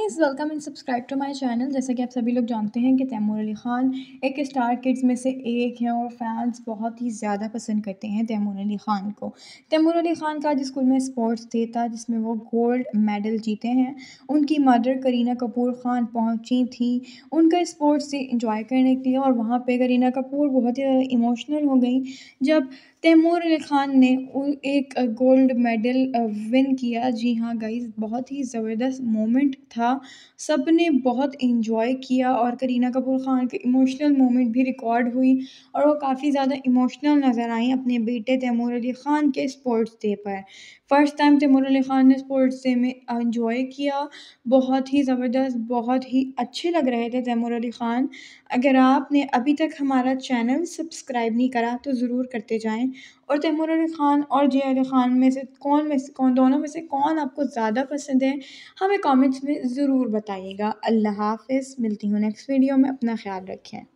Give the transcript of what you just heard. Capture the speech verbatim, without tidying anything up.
Guys, welcome and subscribe to my channel. जैसा कि आप सभी लोग जानते हैं कि तैमूर अली ख़ान एक स्टार किड्स में से एक हैं और फैंस बहुत ही ज़्यादा पसंद करते हैं तैमूर अली ख़ान को। तैमूर अली ख़ान का आज स्कूल में स्पोर्ट्स डे था जिसमें वो गोल्ड मेडल जीते हैं। उनकी मदर करीना कपूर ख़ान पहुंची थी उनका स्पोर्ट्स डे इंजॉय करने के लिए और वहाँ पे करीना कपूर बहुत ही ज़्यादा इमोशनल हो गई जब तैमूर अली ख़ान ने उ एक गोल्ड मेडल अ, विन किया। जी हाँ गाइस, बहुत ही ज़बरदस्त मोमेंट था। सबने बहुत एन्जॉय किया और करीना कपूर ख़ान की इमोशनल मोमेंट भी रिकॉर्ड हुई और वो काफ़ी ज़्यादा इमोशनल नज़र आईं अपने बेटे तैमूर अली ख़ान के स्पोर्ट्स डे पर। फर्स्ट टाइम तैमूर अली ख़ान ने स्पोर्ट्स डे में एन्जॉय किया। बहुत ही ज़बरदस्त, बहुत ही अच्छे लग रहे थे तैमूर अली ख़ान। अगर आपने अभी तक हमारा चैनल सब्सक्राइब नहीं करा तो ज़रूर करते जाएँ। और तैमूर अली ख़ान और जिया अली ख़ान में से कौन में से कौन दोनों में से कौन आपको ज़्यादा पसंद है, हमें कमेंट्स में ज़रूर बताइएगा। अल्लाह हाफ़िज़, मिलती हूँ नेक्स्ट वीडियो में, अपना ख़्याल रखें।